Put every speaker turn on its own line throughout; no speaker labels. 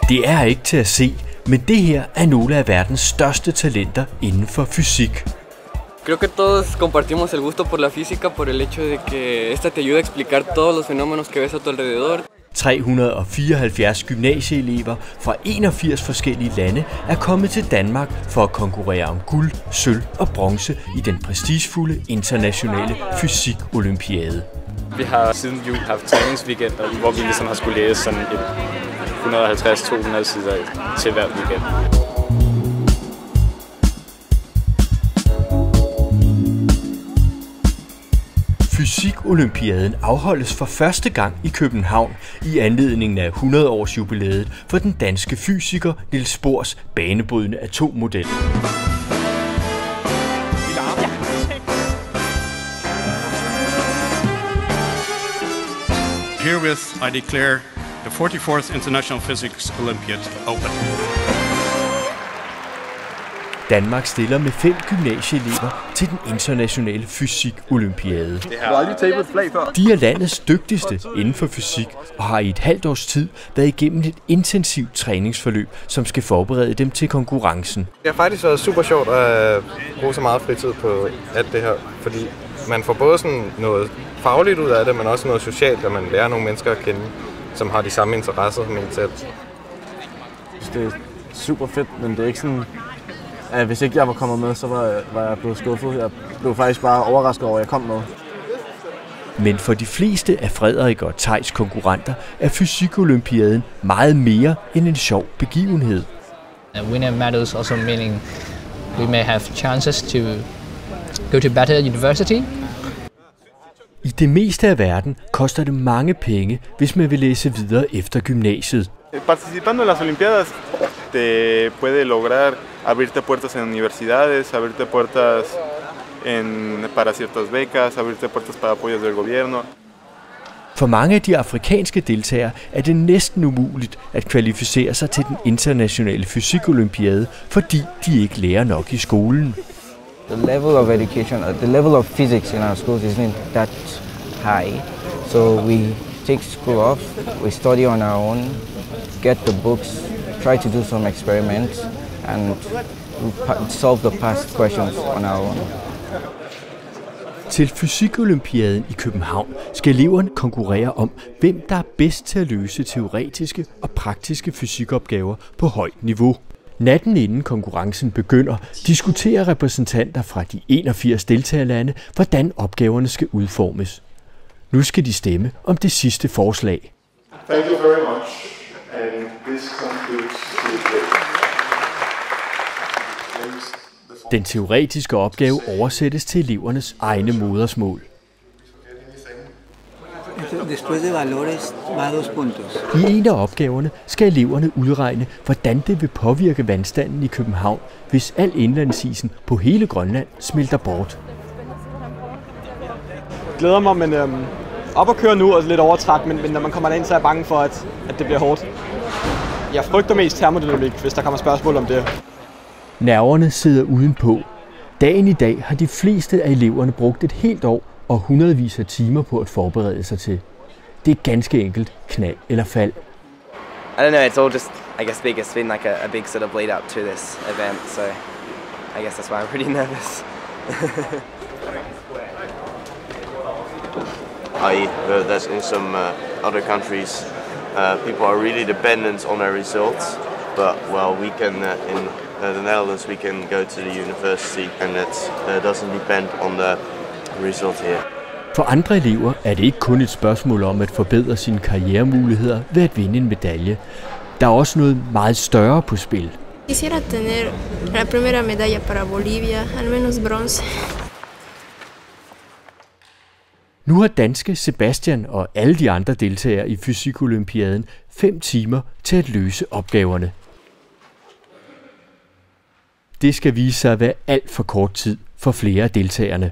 Det er ikke til at se, men det her er nogle af verdens største talenter inden for fysik.
Creo que todos compartimos el gusto por la física por el hecho de que esta te ayuda a explicar todos los fenómenos que ves a tu alrededor.
374 gymnasieelever fra 81 forskellige lande er kommet til Danmark for at konkurrere om guld, sølv og bronze i den prestigefulde internationale fysikolympiade.
Vi har siden jul haft træningsweekender, hvor vi ligesom har skulle læse sådan et 150-200 sider til hver weekend.
Fysikolympiaden afholdes for første gang i København i anledningen af 100-års jubilæet for den danske fysiker Niels Bohrs banebrydende atommodel.
Herewith I declare the 44th International Physics Olympiad open.
Danmark stiller med 5 gymnasieelever til den internationale fysikolympiade. De er landets dygtigste inden for fysik og har i et halvt års tid været igennem et intensivt træningsforløb, som skal forberede dem til konkurrencen.
Det har faktisk været super sjovt at bruge så meget fritid på alt det her, fordi man får både sådan noget fagligt ud af det, men også noget socialt, at man lærer nogle mennesker at kende, som har de samme interesser som en selv.
Det er super fedt, men det er ikke sådan... Hvis ikke jeg var kommet med, så var jeg blevet skuffet. Jeg blev faktisk bare overrasket over, at jeg kom med.
Men for de fleste af Frederik og Theis konkurrenter er fysikolympiaden meget mere end en sjov begivenhed.
Winning medals also meaning we may have chances to go to better university.
I det meste af verden koster det mange penge, hvis man vil læse videre efter gymnasiet.
Participando en las Olimpiadas te puede lograr abrirte puertas en universidades, abrirte puertas para ciertas becas, abrirte puertas para apoyos del gobierno.
For mange af de afrikanske deltagere er det næsten umuligt at kvalificere sig til den internationale fysikolympiade, fordi de ikke lærer nok i skolen.
The level of education, the level of physics in our schools isn't that high, so we take school off, we study on our own, get the books, try to do some experiments, and solve the past questions on our own.
Til fysikolympiaden i København skal eleverne konkurrere om, hvem der er bedst til at løse teoretiske og praktiske fysikopgaver på højt niveau. Natten inden konkurrencen begynder, diskuterer repræsentanter fra de 81 deltagerlande, hvordan opgaverne skal udformes. Nu skal de stemme om det sidste forslag.
Thank you very much, and this concludes the
Den teoretiske opgave oversættes til elevernes egne modersmål. I en af opgaverne skal eleverne udregne, hvordan det vil påvirke vandstanden i København, hvis al indlandsisen på hele Grønland smelter bort.
Jeg glæder mig, men op at køre nu er lidt overtræt, men når man kommer derind, så er jeg bange for, at det bliver hårdt. Jeg frygter mest termodynamik, hvis der kommer spørgsmål om det.
Nerverne sidder udenpå. Dagen i dag har de fleste af eleverne brugt et helt år og hundredvis af timer på at forberede sig til. Det er ganske enkelt knald eller fald.
I don't know, it's all just, I guess, it's been like a big sort of lead up to this event, so I guess that's why I'm pretty nervous.
I heard that in some other countries, people are really dependent on their results, but well, we can in the Netherlands we can go to the university, and it doesn't depend on the result here.
For andre elever er det ikke kun et spørgsmål om at forbedre sine karrieremuligheder ved at vinde en medalje. Der er også noget meget større på spil.
Quisiera tener la primera medalla para Bolivia, al menos bronce.
Nu har danske Sebastian og alle de andre deltagere i fysikolympiaden 5 timer til at løse opgaverne. Det skal vise sig at være alt for kort tid for flere af deltagerne.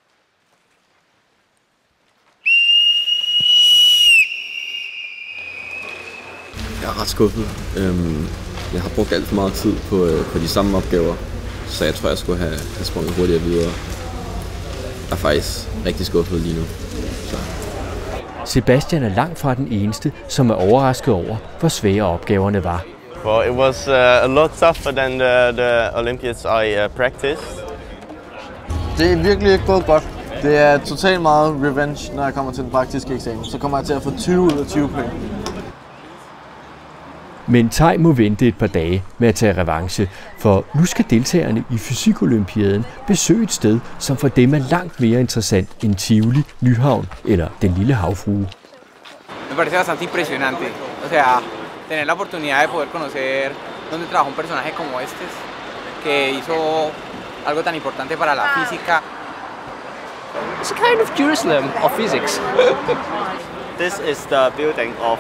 Jeg er ret skuffet. Jeg har brugt alt for meget tid på de samme opgaver, så jeg tror, jeg skulle have sprunget hurtigere videre. Jeg er faktisk rigtig skuffet lige nu. Så.
Sebastian er langt fra den eneste, som er overrasket over, hvor svære opgaverne var.
Well, it was a lot tougher than the Olympiads I practiced.
Det er virkelig ikke gået godt. Det er totalt meget revenge, når jeg kommer til den praktiske eksamen. Så kommer jeg til at få 20 ud af 20 point.
Men Tej må vente et par dage med at tage revanche, for nu skal deltagerne i Fysikolympiaden besøge et sted, som for dem er langt mere interessant end Tivoli, Nyhavn eller Den Lille Havfrue.
Me parece bastante impresionante. O sea, tener la oportunidad de poder conocer donde trabaja un personaje como este, que hizo algo tan importante para la física.
It's a kind of Jerusalem of physics.
This is the building of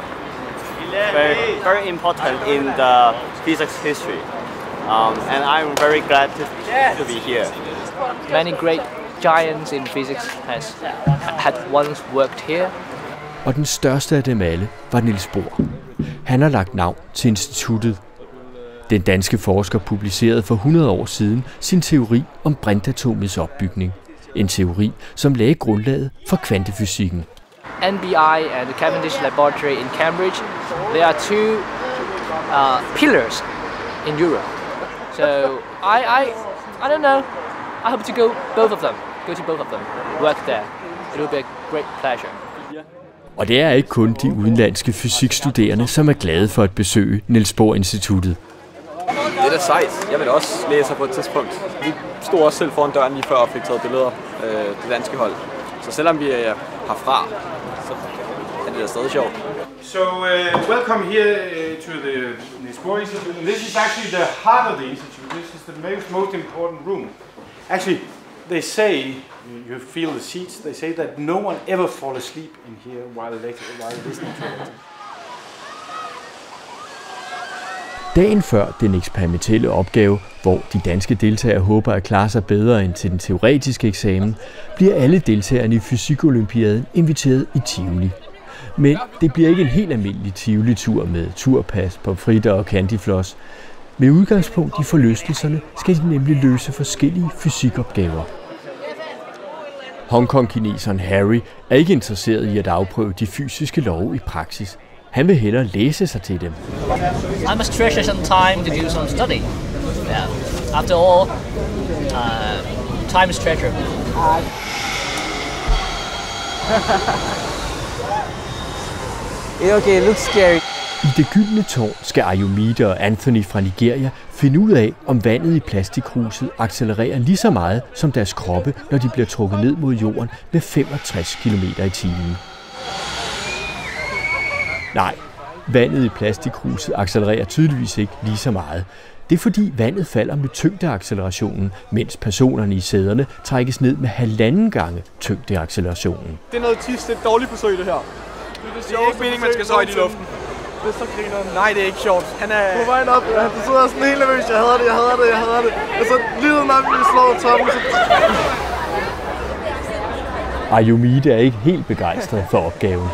very important in the physics history, and I'm very glad to be here.
Many great giants in physics had once worked here.
Og den største af dem alle var Niels Bohr. Han har lagt navn til instituttet. Den danske forsker publicerede for 100 år siden sin teori om brintatomets opbygning. En teori, som lagde grundlaget for kvantefysikken.
NBI and the Cavendish Laboratory in Cambridge, there are two pillars in Europe. So I don't know. I hope to go to both of them, work there. It will be a great pleasure.
Og det er ikke kun de udenlandske fysikstuderende, som er glade for at besøge Niels Bohr Instituttet.
Det er da sejt. Jeg vil også læse på et tidspunkt. Vi stod også selv foran døren lige før og fik taget billeder af det danske hold. Så selvom vi er herfra, så er det da stadig sjovt.
So welcome here to the Niels Bohr Institute. And this is actually the heart of the institute. This is the most important room. Actually, they say, you feel the seats, they say that no one ever falls asleep in here while listening to it.
Dagen før den eksperimentelle opgave, hvor de danske deltagere håber at klare sig bedre end til den teoretiske eksamen, bliver alle deltagerne i Fysikolympiaden inviteret i Tivoli. Men det bliver ikke en helt almindelig Tivoli-tur med turpas, pomfritter og candyfloss. Med udgangspunkt i forlystelserne skal de nemlig løse forskellige fysikopgaver. Hongkong-kineseren Harry er ikke interesseret i at afprøve de fysiske love i praksis. Han vil hellere læse sig til dem.
I must treasure some time to do some study. Yeah. After all, time is treasure.
Okay, it looks scary.
I det gyldne tårn skal Ayomide og Anthony fra Nigeria finde ud af, om vandet i plastikhuset accelererer lige så meget som deres kroppe, når de bliver trukket ned mod jorden med 65 km/t. Nej, vandet i plastikhuset accelererer tydeligvis ikke lige så meget. Det er fordi vandet falder med tyngdeaccelerationen, mens personerne i sæderne trækkes ned med 1,5 gange tyngdeaccelerationen.
Det er noget tis, det er et dårligt forsøg det her. Det er ikke meningen, man skal så højt i luften. Det er så grineren. Nej, det er ikke sjovt. Han er...
På vejen op, han sidder sådan helt nervøs. Jeg hader det. Og så lige når vi slår toppen, så...
Ayomide er ikke helt begejstret for opgaven.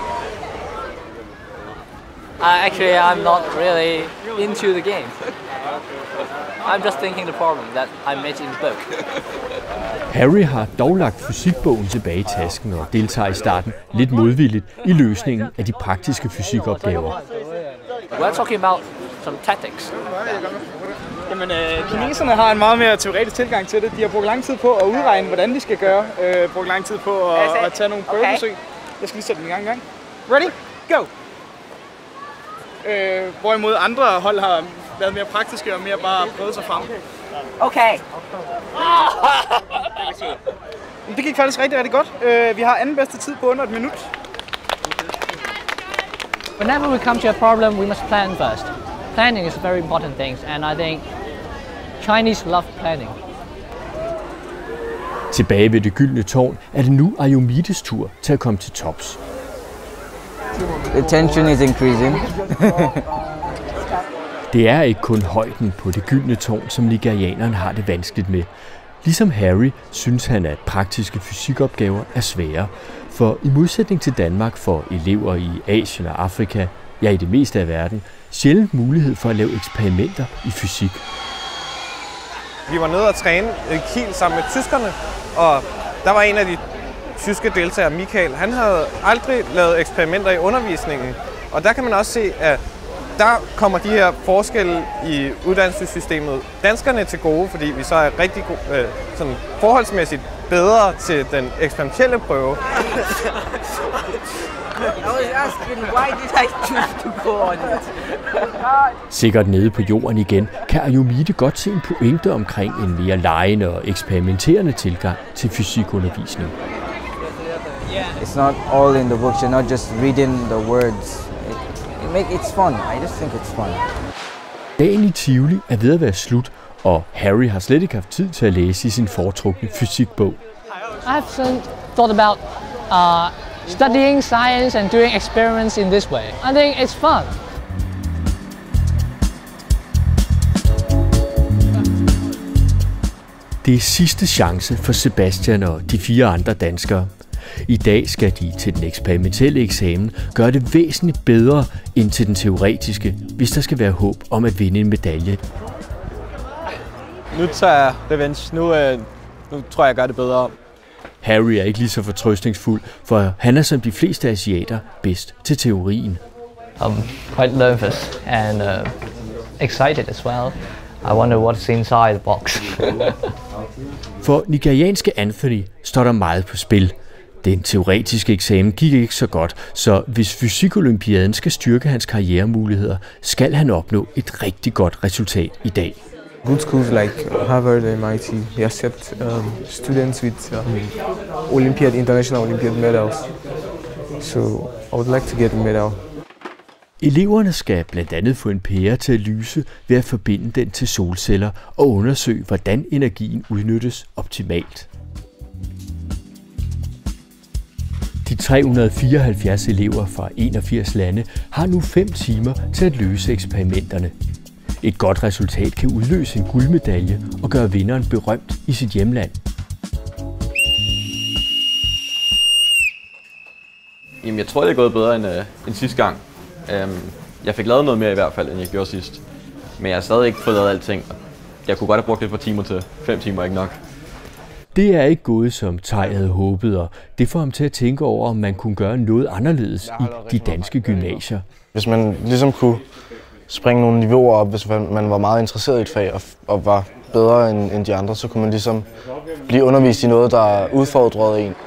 Actually, I'm not really into the game. I'm just thinking the problem that I met in the book.
Harry har dog lagt fysikbogen tilbage i tasken og deltager i starten lidt modvilligt i løsningen af de praktiske fysikopgaver.
We're talking about some tactics.
Jamen, kineserne har en meget mere teoretisk tilgang til det. De har brugt lang tid på at udregne, hvordan de skal gøre. Brugt lang tid på at tage nogle prøvebesøg. Jeg skal lige sætte den i gang. Ready? Go! Hvorimod andre hold har været mere praktiske og mere bare prøvet sig frem.
Okay.
Det gik faktisk rigtig godt. Vi har anden bedste tid på under et minut.
Whenever we come to a problem, we must plan first. Planning is a very important thing, and I think Chinese love planning.
Tilbage ved det gyldne tårn er det nu Ayomides tur til at komme til tops.
The tension is increasing.
Det er ikke kun højden på det gyldne tårn, som nigerianeren har det vanskeligt med. Ligesom Harry synes han, at praktiske fysikopgaver er svære. For i modsætning til Danmark får elever i Asien og Afrika, ja i det meste af verden, sjældent mulighed for at lave eksperimenter i fysik.
Vi var nede og træne i Kiel sammen med tyskerne, og der var en af de tyske deltagere, Michael, han havde aldrig lavet eksperimenter i undervisningen. Og der kan man også se, at der kommer de her forskelle i uddannelsessystemet danskerne til gode, fordi vi så er rigtig sådan forholdsmæssigt bedre til den eksperimentelle prøve.
Sikkert nede på jorden igen, kan Ayomide godt se en pointe omkring en mere legende og eksperimenterende tilgang til fysikundervisning.
It's not all in the books, you're not just reading the words. It's fun. I just think it's fun.
Dagen i Tivoli er ved at være slut, og Harry har slet ikke haft tid til at læse i sin foretrukne fysikbog.
I've thought about studying science and doing experiments in this way. I think it's fun.
Det er sidste chance for Sebastian og de 4 andre danskere. I dag skal de til den eksperimentelle eksamen gøre det væsentligt bedre end til den teoretiske, hvis der skal være håb om at vinde en medalje.
Nu tager jeg revenge. Nu tror jeg gør det bedre.
Harry er ikke lige så fortrøstningsfuld, for han er som de fleste asiater bedst til teorien.
I'm quite nervous and excited as well. I wonder what's inside the box.
For nigerianske Anthony står der meget på spil. Den teoretiske eksamen gik ikke så godt, så hvis fysikolympiaden skal styrke hans karrieremuligheder, skal han opnå et rigtig godt resultat i dag.
Good schools like Harvard and MIT, they accept students with international Olympiad medals. So I would like to get a medal.
Eleverne skal blandt andet få en pære til at lyse ved at forbinde den til solceller og undersøge, hvordan energien udnyttes optimalt. De 374 elever fra 81 lande har nu 5 timer til at løse eksperimenterne. Et godt resultat kan udløse en guldmedalje og gøre vinderen berømt i sit hjemland.
Jamen, jeg tror, det er gået bedre end sidste gang. Jeg fik lavet noget mere i hvert fald, end jeg gjorde sidst. Men jeg har stadig ikke fået lavet alting. Jeg kunne godt have brugt et par timer til. 5 timer er ikke nok.
Det er ikke gået, som Tej havde håbet, og det får ham til at tænke over, om man kunne gøre noget anderledes i de danske gymnasier.
Hvis man ligesom kunne springe nogle niveauer op, hvis man var meget interesseret i et fag og var bedre end de andre, så kunne man ligesom blive undervist i noget, der udfordrede en.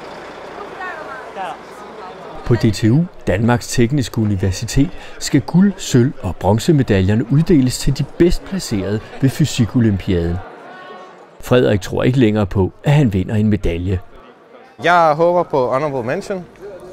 På DTU, Danmarks Tekniske Universitet, skal guld-, sølv- og bronzemedaljerne uddeles til de bedst placerede ved fysikolympiaden. Frederik tror ikke længere på, at han vinder en medalje.
Jeg håber på honorable mention.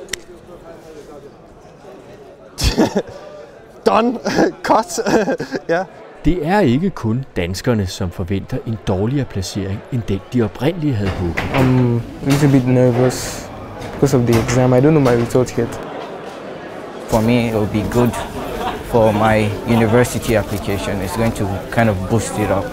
Done. Cut. Ja.
Det er ikke kun danskerne, som forventer en dårligere placering, end den de oprindeligt havde håbet.
I'm a little bit nervous because of the exam. I don't know my result yet.
For me, it will be good for my university application. It's going to kind of boost it up.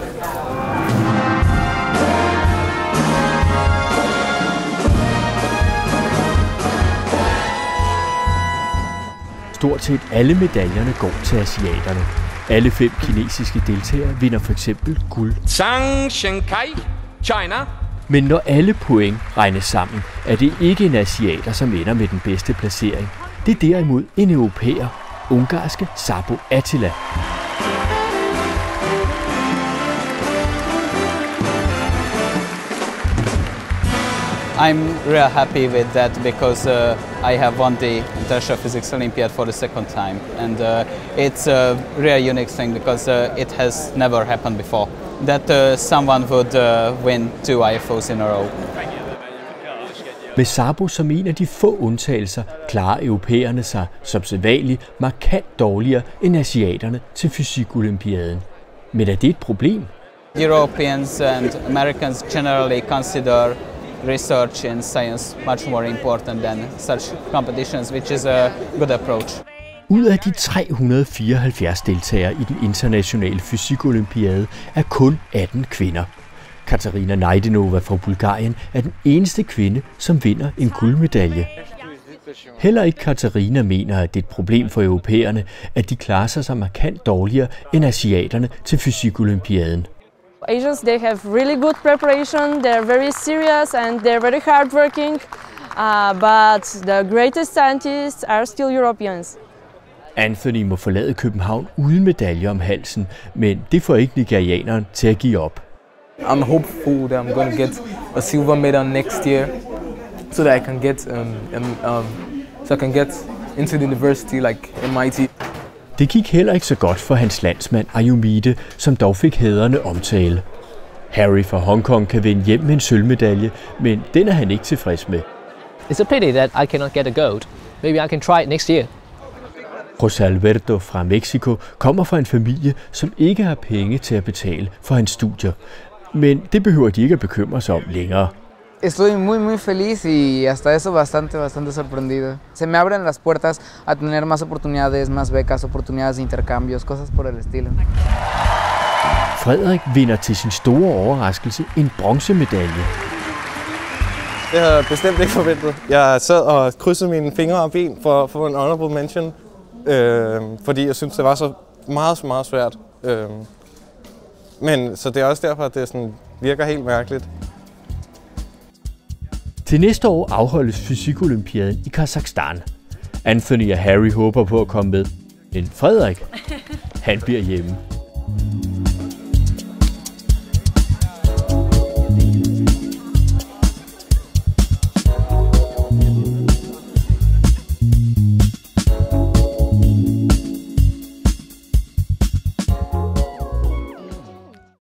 Stort set alle medaljerne går til asiaterne. Alle 5 kinesiske deltagere vinder for eksempel guld.
Zhang Shenkai, China.
Men når alle point regnes sammen, er det ikke en asiater, som ender med den bedste placering. Det er derimod en europæer, ungarske Sabo Attila.
I'm real happy with that because I have won the International Physics Olympiad for the second time, and it's a real unique thing because it has never happened before that someone would win 2 IFOs in a row.
Med Sabo som en af de få undtagelser klarer europæerne sig som sædvanligt markant dårligere end asiaterne til fysikolympiaden. Men er det et problem?
Europeans and Americans generally consider research in science much more important than such competitions, which is a good approach.
Ud af de 374 deltagere i den internationale fysikolympiade er kun 18 kvinder. Katarina Najdenova fra Bulgarien er den eneste kvinde, som vinder en guldmedalje. Heller ikke Katarina mener, at det er et problem for europæerne, at de klarer sig markant dårligere end asiaterne til fysikolympiaden.
Asians, they have really good preparation, they're very serious and they're very hardworking, but the greatest scientists are still Europeans.
Anthony må forlade København uden medalje om halsen, men det får ikke nigerianeren til at give op.
I'm hopeful that I'm going to get a silver medal next year, so that I can get into the university like MIT.
Det gik heller ikke så godt for hans landsmand Ayomide, som dog fik hædrende omtale. Harry fra Hongkong kan vende hjem med en sølvmedalje, men den er han ikke tilfreds med.
It's a pity that I cannot get a gold. Maybe I can try it next year.
José Alberto fra Mexico kommer fra en familie, som ikke har penge til at betale for hans studier. Men det behøver de ikke at bekymre sig om længere.
Estoy muy feliz y hasta eso bastante sorprendido. Se me abren las puertas a tener más oportunidades, más becas, oportunidades de intercambios, cosas por el estilo.
Frederik vinder til sin store overraskelse en bronzemedalje.
Det havde jeg bestemt ikke forventet. Jeg sad og krydsede mine fingre og ben for at få en honorable mention, fordi jeg synes det var så meget svært. Men så det er også derfor, at det sådan virker helt mærkeligt.
Til næste år afholdes fysikolympiaden i Kazakhstan. Anthony og Harry håber på at komme med, men Frederik, han bliver hjemme.